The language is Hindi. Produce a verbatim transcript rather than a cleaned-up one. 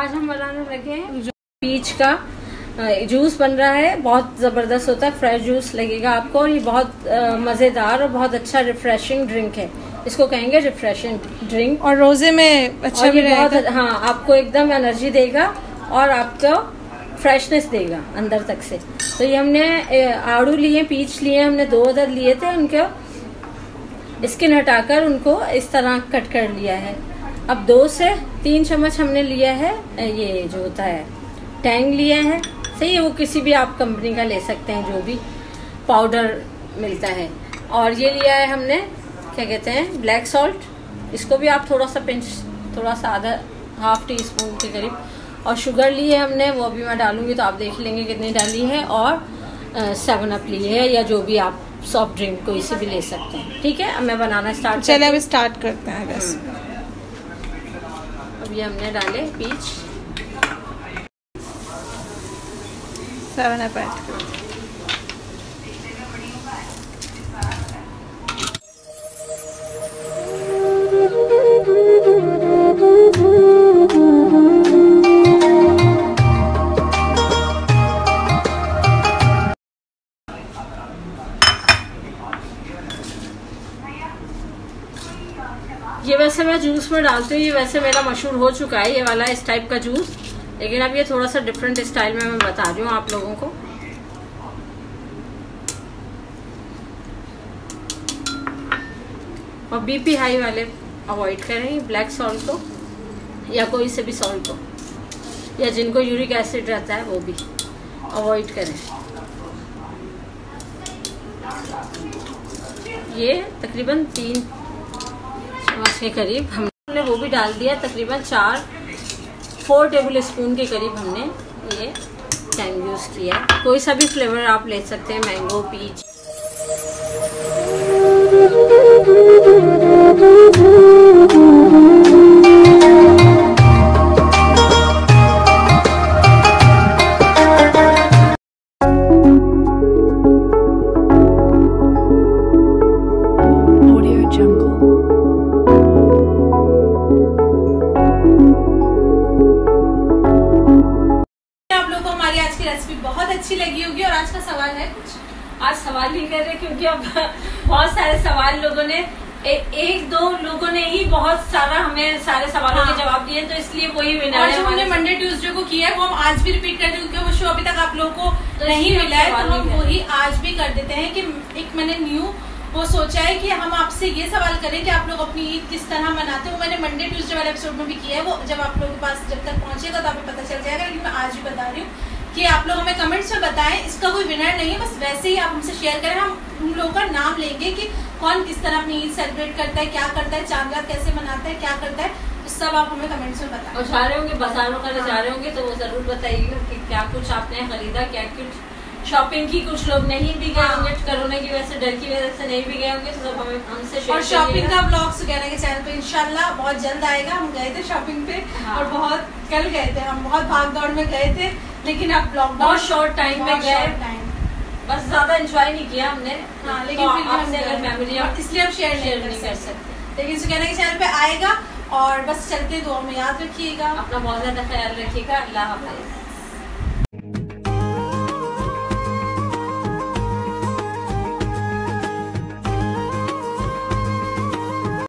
आज हम बनाने लगे हैं पीच का जूस बन रहा है। बहुत जबरदस्त होता है, फ्रेश जूस लगेगा आपको और ये बहुत मजेदार और बहुत अच्छा रिफ्रेशिंग ड्रिंक है। इसको कहेंगे रिफ्रेशिंग ड्रिंक और रोजे में अच्छा भी रहेगा। हाँ, आपको एकदम एनर्जी देगा और आपको फ्रेशनेस देगा अंदर तक से। तो ये हमने आड़ू लिए, पीच लिए, हमने दो अदर लिए थे। उनको स्किन हटाकर उनको इस तरह कट कर लिया है। अब दो से तीन चम्मच हमने लिया है ये जो होता है टैंग लिया है। सही है, वो किसी भी आप कंपनी का ले सकते हैं जो भी पाउडर मिलता है। और ये लिया है हमने क्या कहते हैं ब्लैक सॉल्ट। इसको भी आप थोड़ा सा पिंच, थोड़ा सा आधा हाफ टी स्पून के करीब। और शुगर ली है हमने, वो भी मैं डालूंगी तो आप देख लेंगे कितनी डाली है। और सेवन अप ली है या जो भी आप सॉफ्ट ड्रिंक कोई से भी ले सकते हैं। ठीक है, अब मैं बनाना स्टार्ट चलिए अब स्टार्ट करते हैं। बस अब ये हमने डाले पीच, सेवन अप ऐड करो। ये वैसे मैं जूस में डालती हूँ, ये वैसे मेरा मशहूर हो चुका है ये वाला इस टाइप का जूस। लेकिन अब ये थोड़ा सा डिफरेंट स्टाइल में मैं बता रही हूँ आप लोगों को। और बीपी हाई वाले अवॉइड करें ब्लैक सॉल्ट को या कोई से भी सॉल्ट को, या जिनको यूरिक एसिड रहता है वो भी अवॉइड करें। ये तकरीबन तीन चम्मच के करीब हमने वो भी डाल दिया। तकरीबन चार फोर टेबल स्पून के करीब हमने ये टैंग यूज किया है। कोई सा भी फ्लेवर आप ले सकते हैं, मैंगो, पीच। रेसिपी बहुत अच्छी लगी होगी। और आज का सवाल है कुछ, आज सवाल नहीं कर रहे क्योंकि अब बहुत सारे सवाल लोगों ने ए, एक दो लोगों ने ही बहुत सारा हमें सारे सवालों हाँ। के जवाब दिए, तो इसलिए वही विनर है। और जो हमने मंडे ट्यूसडे को किया है वो हम आज भी रिपीट कर दें क्योंकि वो शो अभी तक आप लोगों को तो नहीं मिला है, तो हम वही आज भी कर देते हैं। कि एक मैंने न्यू वो सोचा है कि हम आपसे ये सवाल करें कि आप लोग अपनी ईद किस तरह मनाते हैं। वो मैंने मंडे ट्यूसडे वाले एपिसोड में भी किया है, वो जब आप लोगों के पास जब तक पहुंचेगा तो आपको पता चल जाएगा। लेकिन मैं आज भी बता रही हूँ कि आप लोग हमें कमेंट्स में बताएं। इसका कोई विनर नहीं है, बस वैसे ही आप हमसे शेयर करें। हम उन लोगों का नाम लेंगे कि कौन किस तरह अपनी ईद सेलिब्रेट करता है, क्या करता है, चांद रात कैसे मनाता है, क्या करता है, तो सब आप हमें कमेंट्स में बताएं। और जा रहे होंगे बाजारों का जा रहे होंगे तो वो जरूर बताइएगा कि क्या कुछ आपने खरीदा, क्या कुछ शॉपिंग की। कुछ लोग नहीं भी गए होंगे कोरोना की वजह से, डर की वजह से नहीं भी गए होंगे, तो सब हमें हमसे शेयर। और शॉपिंग का ब्लॉग सुगैना के चैनल पे इंशाल्लाह बहुत जल्द आएगा। हम गए थे शॉपिंग पे हाँ। और बहुत कल गए थे, हम बहुत भाग दौड़ में गए थे, लेकिन अब लॉकडाउन बहुत शॉर्ट टाइम में गए, बस ज्यादा एंजॉय नहीं किया हमने। हाँ, लेकिन तो फिर आपसे अगर मेमोरी इसलिए हम शेयर नहीं कर सकते। लेकिन सुगैना के चैनल पे आएगा। और बस चलते दुआ में याद रखिएगा, अपना बहुत ज्यादा ख्याल रखिएगा। अल्लाह हाफ़िज़।